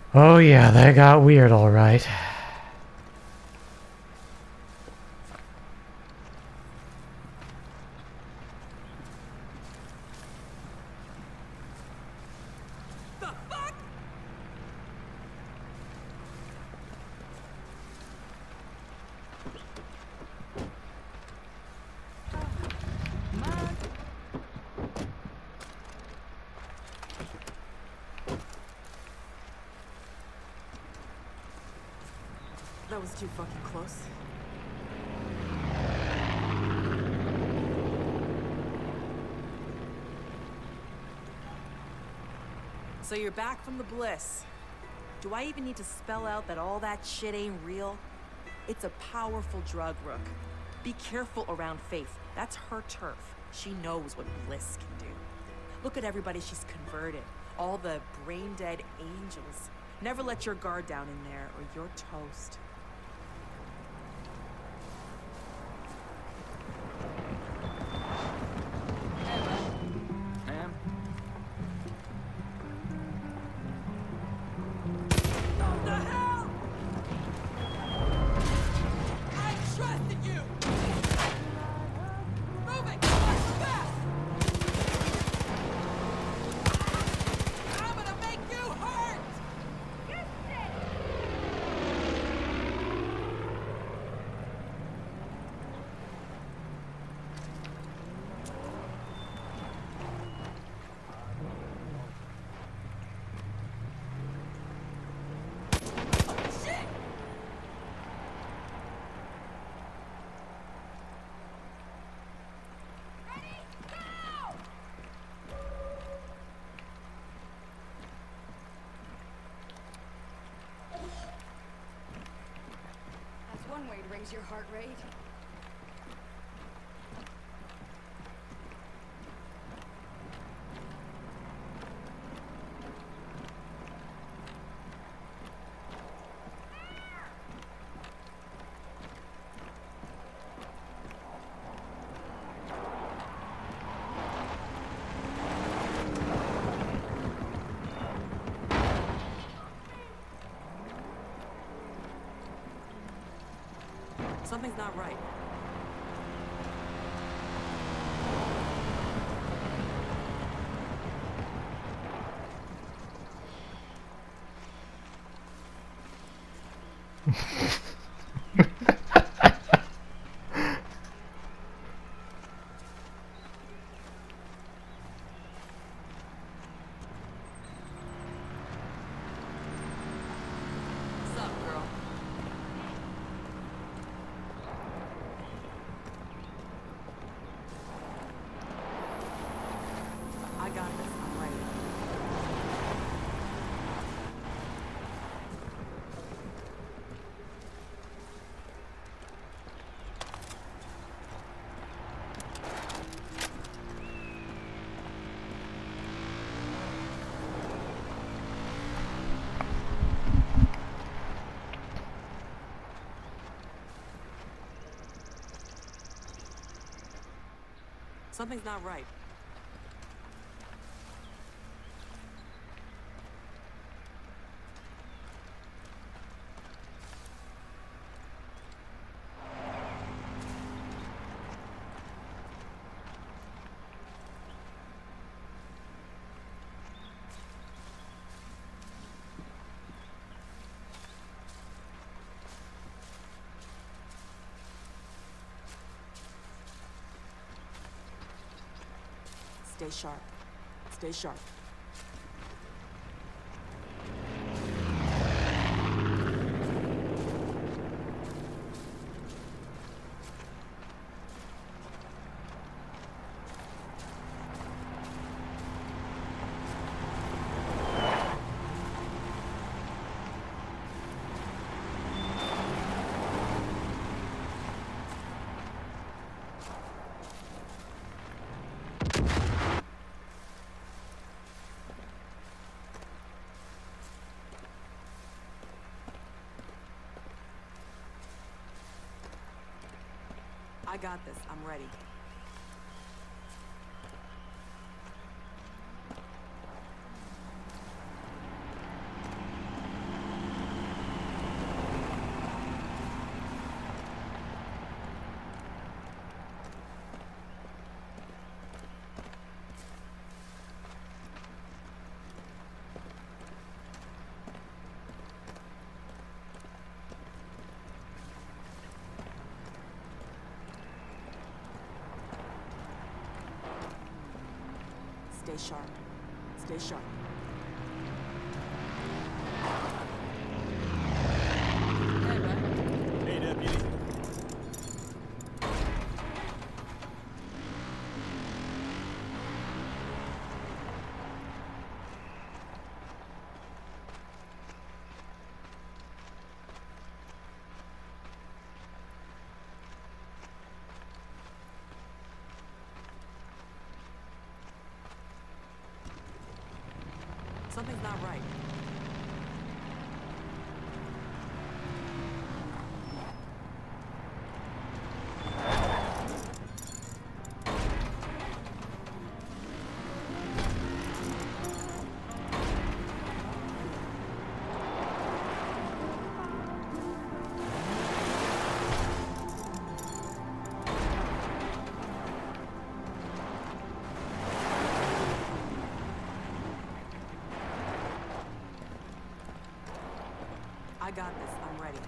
Oh yeah, that got weird, all right. The fuck? That was too fucking close. So you're back from the bliss. Do I even need to spell out that all that shit ain't real? It's a powerful drug, Rook. Be careful around Faith. That's her turf. She knows what bliss can do. Look at everybody she's converted. All the brain-dead angels. Never let your guard down in there, or you're toast. One way to raise your heart rate. Something's not right. What's up, girl? I got this. I'm ready. Something's not right. Stay sharp. Stay sharp. I got this. I'm ready. Stay sharp. Stay sharp. Hey, bud. Hey, deputy. Something's not right. I got this. I'm ready.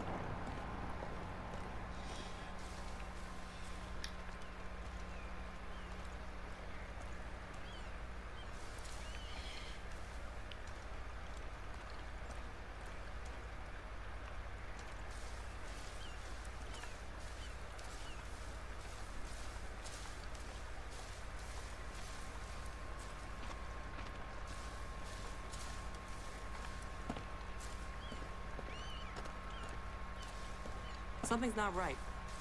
Something's not right.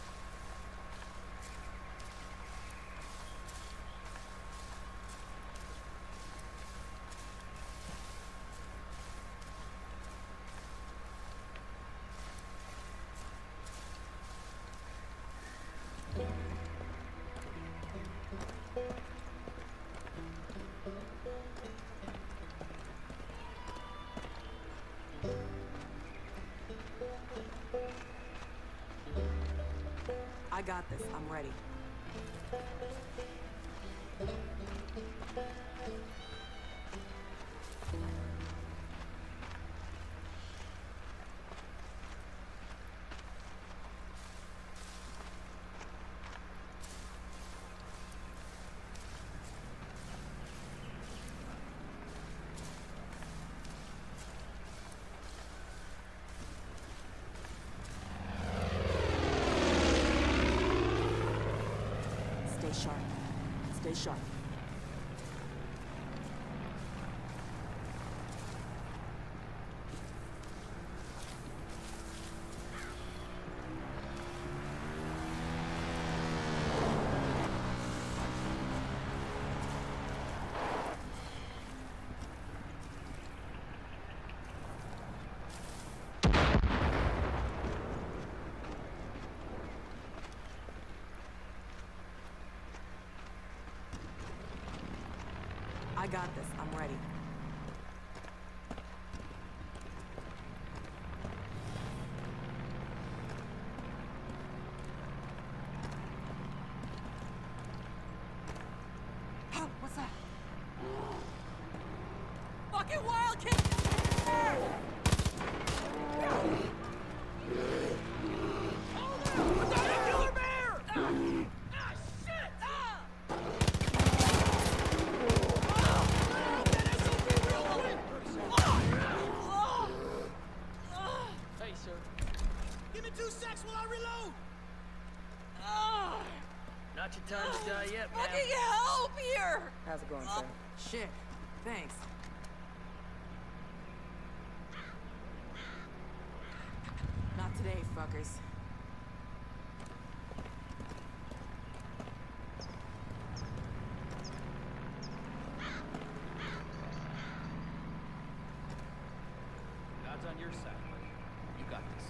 I got this. I'm ready. Stay sharp. Stay sharp. I got this. I'm ready. What's that? Fucking wild kid! Give me 2 secs while I reload! Not your time to die yet, man. Fucking help here! How's it going, sir? Shit. Thanks. Not today, fuckers. God's on your side, buddy. You got this.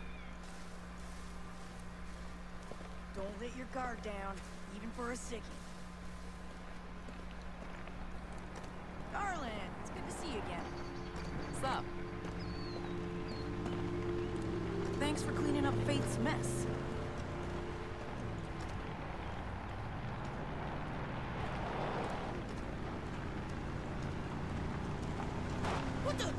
Don't let your guard down, even for a sickie. up? Thanks for cleaning up Faith's mess. What the?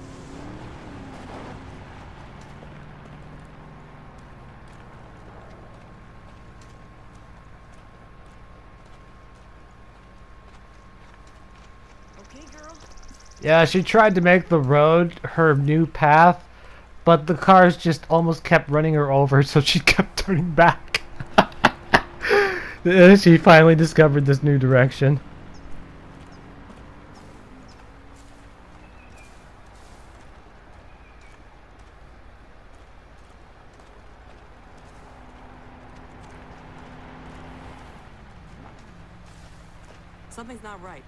Okay, girl. Yeah, she tried to make the road her new path, but the cars just almost kept running her over, so she kept turning back. She finally discovered this new direction. Something's not right.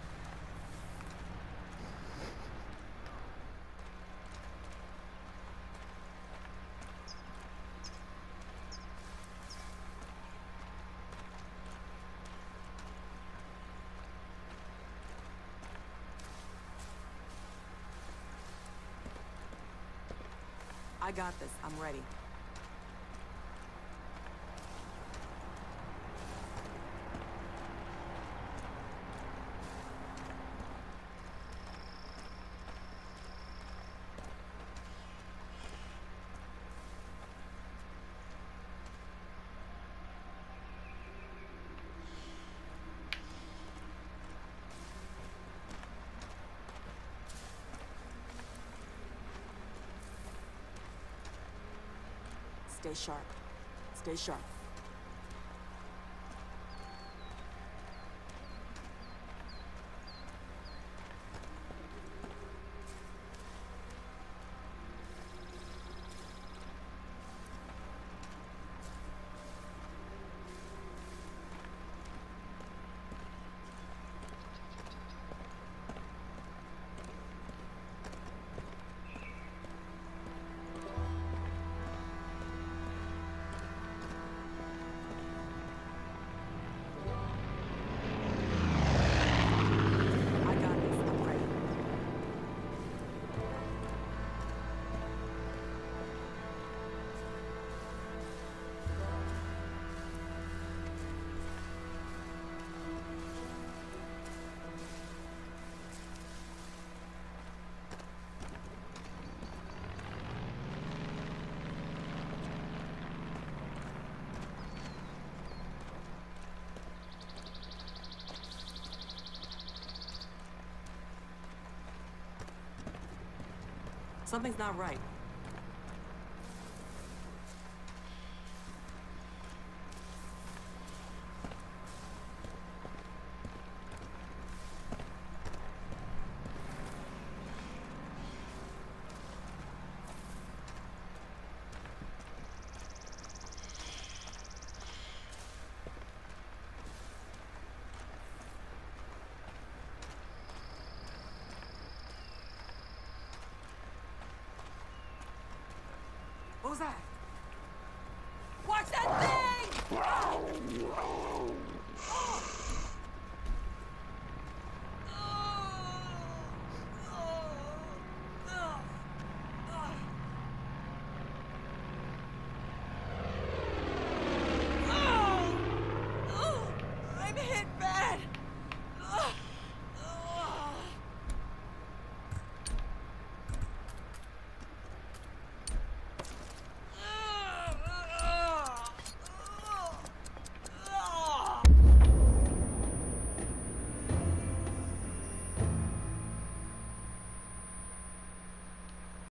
I got this. I'm ready. Stay sharp. Stay sharp. I got this. I'm ready. Something's not right. What was that? Watch that thing!